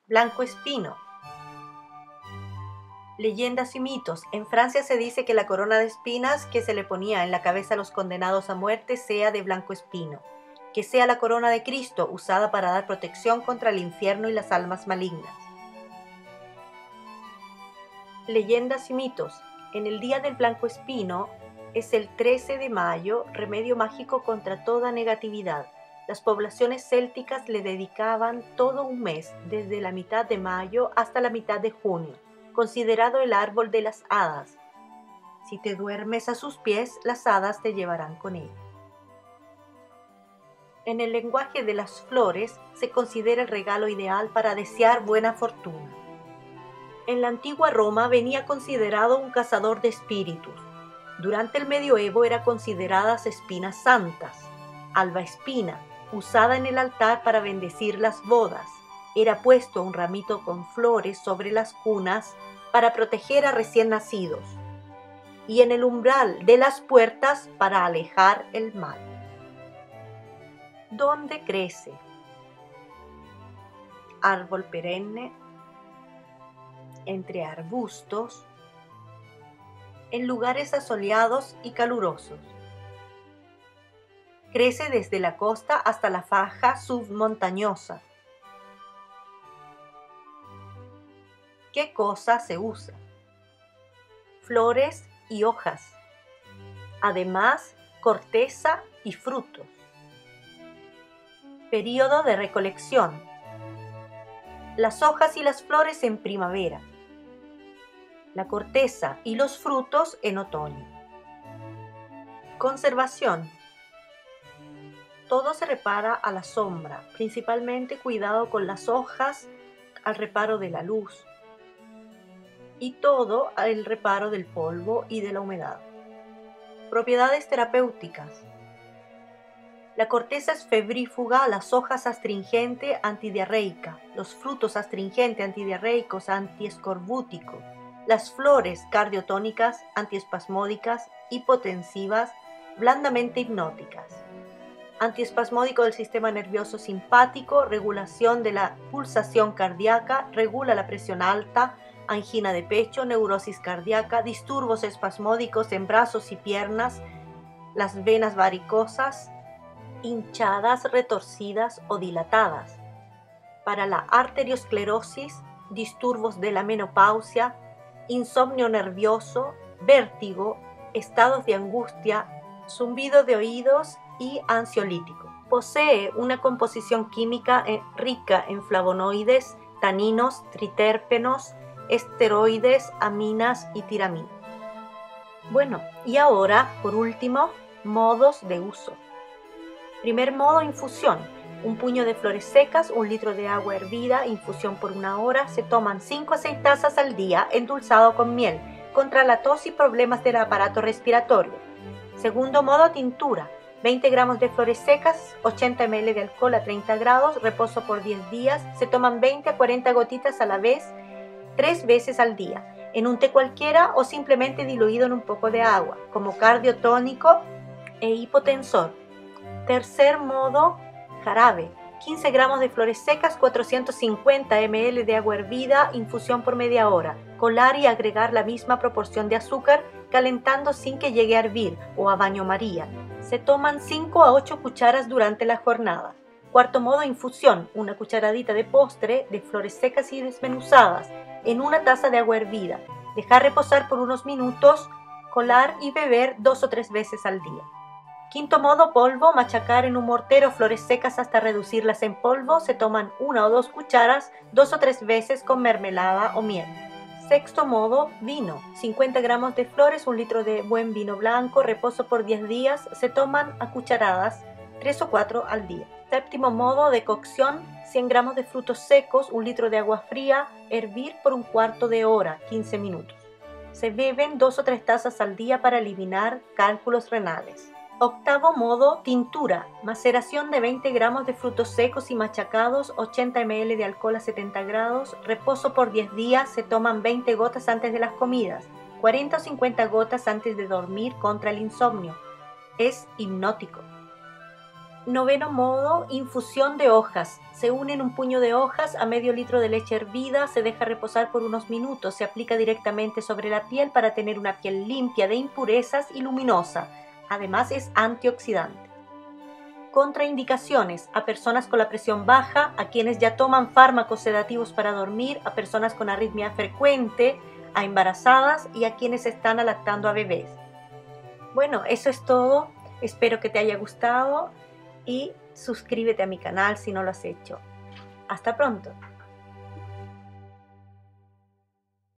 Blanco espino. Leyendas y mitos. En Francia se dice que la corona de espinas que se le ponía en la cabeza a los condenados a muerte sea de blanco espino, que sea la corona de Cristo usada para dar protección contra el infierno y las almas malignas. Leyendas y mitos. En el día del blanco espino es el 13 de mayo, remedio mágico contra toda negatividad. Las poblaciones célticas le dedicaban todo un mes, desde la mitad de mayo hasta la mitad de junio, considerado el árbol de las hadas. Si te duermes a sus pies, las hadas te llevarán con ella. En el lenguaje de las flores se considera el regalo ideal para desear buena fortuna. En la antigua Roma venía considerado un cazador de espíritus. Durante el medioevo era consideradas espinas santas. Alba espina, usada en el altar para bendecir las bodas. Era puesto un ramito con flores sobre las cunas para proteger a recién nacidos. Y en el umbral de las puertas para alejar el mal. ¿Dónde crece? Árbol perenne, entre arbustos, en lugares asoleados y calurosos. Crece desde la costa hasta la faja submontañosa. ¿Qué cosa se usa? Flores y hojas. Además, corteza y frutos. Período de recolección. Las hojas y las flores en primavera. La corteza y los frutos en otoño. Conservación. Todo se repara a la sombra, principalmente cuidado con las hojas al reparo de la luz y todo al reparo del polvo y de la humedad. Propiedades terapéuticas. La corteza es febrífuga, las hojas astringente, antidiarreica, los frutos astringente, antidiarreicos, antiescorbútico, las flores cardiotónicas, antiespasmódicas, hipotensivas, blandamente hipnóticas. Antiespasmódico del sistema nervioso simpático, regulación de la pulsación cardíaca, regula la presión alta, angina de pecho, neurosis cardíaca, disturbios espasmódicos en brazos y piernas, las venas varicosas, hinchadas, retorcidas o dilatadas. Para la arteriosclerosis, disturbios de la menopausia, insomnio nervioso, vértigo, estados de angustia, zumbido de oídos y ansiolítico. Posee una composición química rica en flavonoides, taninos, triterpenos, esteroides, aminas y tiramina. Bueno, y ahora, por último, modos de uso. Primer modo, infusión. Un puño de flores secas, 1 litro de agua hervida, infusión por 1 hora. Se toman 5 a 6 tazas al día, endulzado con miel, contra la tos y problemas del aparato respiratorio. Segundo modo, tintura. 20 gramos de flores secas, 80 ml de alcohol a 30 grados, reposo por 10 días. Se toman 20 a 40 gotitas a la vez, 3 veces al día, en un té cualquiera o simplemente diluido en un poco de agua, como cardiotónico e hipotensor. Tercer modo, jarabe. 15 gramos de flores secas, 450 ml de agua hervida, infusión por media hora. Colar y agregar la misma proporción de azúcar, calentando sin que llegue a hervir o a baño María. Se toman 5 a 8 cucharas durante la jornada. Cuarto modo, infusión. 1 cucharadita de postre de flores secas y desmenuzadas en 1 taza de agua hervida. Dejar reposar por unos minutos, colar y beber 2 o 3 veces al día. Quinto modo, polvo. Machacar en un mortero flores secas hasta reducirlas en polvo. Se toman 1 o 2 cucharas 2 o 3 veces con mermelada o miel. Sexto modo, vino. 50 gramos de flores, 1 litro de buen vino blanco, reposo por 10 días. Se toman a cucharadas 3 o 4 al día. Séptimo modo, de cocción. 100 gramos de frutos secos, 1 litro de agua fría, hervir por 1/4 de hora, 15 minutos. Se beben 2 o 3 tazas al día para eliminar cálculos renales. Octavo modo, tintura. Maceración de 20 gramos de frutos secos y machacados, 80 ml de alcohol a 70 grados, reposo por 10 días, se toman 20 gotas antes de las comidas, 40 o 50 gotas antes de dormir contra el insomnio. Es hipnótico. Noveno modo, infusión de hojas. Se unen un puño de hojas a medio litro de leche hervida, se deja reposar por unos minutos, se aplica directamente sobre la piel para tener una piel limpia de impurezas y luminosa. Además es antioxidante. Contraindicaciones: a personas con la presión baja, a quienes ya toman fármacos sedativos para dormir, a personas con arritmia frecuente, a embarazadas y a quienes están lactando a bebés. Bueno, eso es todo. Espero que te haya gustado y suscríbete a mi canal si no lo has hecho. Hasta pronto.